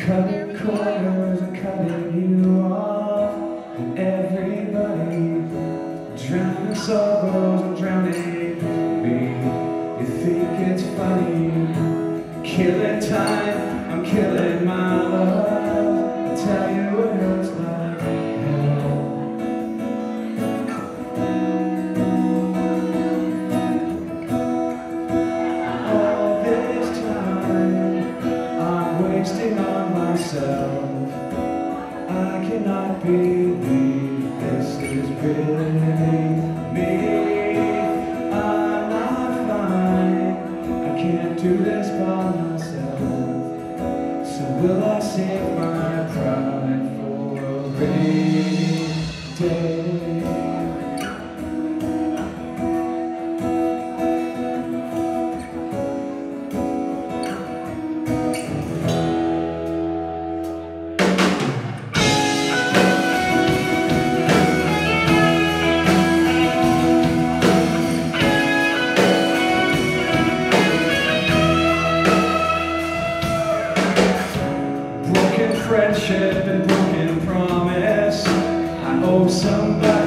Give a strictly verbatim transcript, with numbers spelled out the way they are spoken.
cutting corners and cutting you off, and everybody drowning sorrows and drowning me. You think it's funny, killing time, I'm killing my love. I tell you what hurts like hell. All this time I'm wasting on myself. I cannot believe this is really me. I'm not fine, I can't do this by myself. So will I save my pride for a rainy day? Friendship and broken promise, I owe somebody